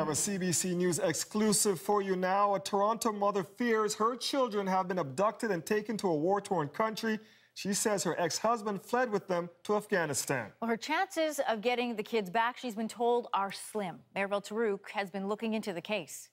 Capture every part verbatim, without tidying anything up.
have a C B C News exclusive for you now. A Toronto mother fears her children have been abducted and taken to a war-torn country. She says her ex-husband fled with them to Afghanistan. Well, her chances of getting the kids back, she's been told, are slim. Maribel Tarouk has been looking into the case.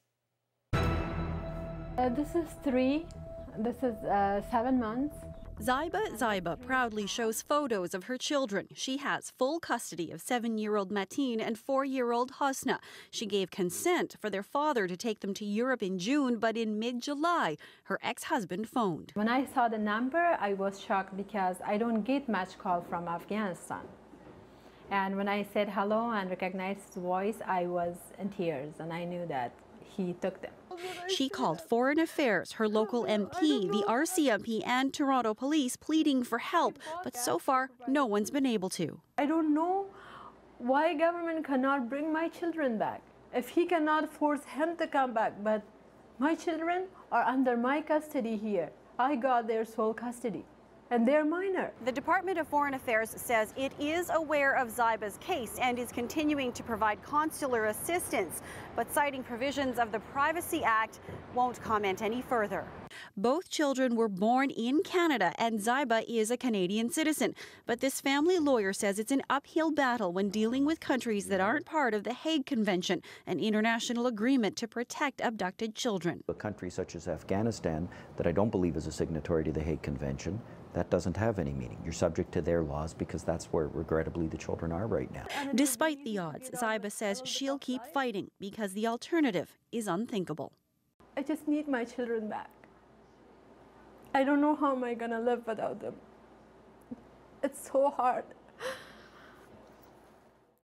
Uh, this is three. This is uh, seven months. Zaiba Zaiba proudly shows photos of her children. She has full custody of seven-year-old Mateen and four-year-old Hosna. She gave consent for their father to take them to Europe in June, but in mid-July, her ex-husband phoned. When I saw the number, I was shocked because I don't get much call from Afghanistan. And when I said hello and recognized his voice, I was in tears, and I knew that he took them. She called Foreign Affairs, her local M P, the R C M P, and Toronto Police pleading for help, but so far, no one's been able to. I don't know why government cannot bring my children back. If he cannot force him to come back, but my children are under my custody here. I got their sole custody, and they're minor. The Department of Foreign Affairs says it is aware of Zaiba's case and is continuing to provide consular assistance, but citing provisions of the Privacy Act, won't comment any further. Both children were born in Canada, and Zaiba is a Canadian citizen. But this family lawyer says it's an uphill battle when dealing with countries that aren't part of the Hague Convention, an international agreement to protect abducted children. A country such as Afghanistan, that I don't believe is a signatory to the Hague Convention, that doesn't have any meaning. You're subject to their laws because that's where, regrettably, the children are right now. Despite the odds, Zaiba says she'll keep fighting because the alternative is unthinkable. I just need my children back. I don't know how am I gonna live without them. It's so hard.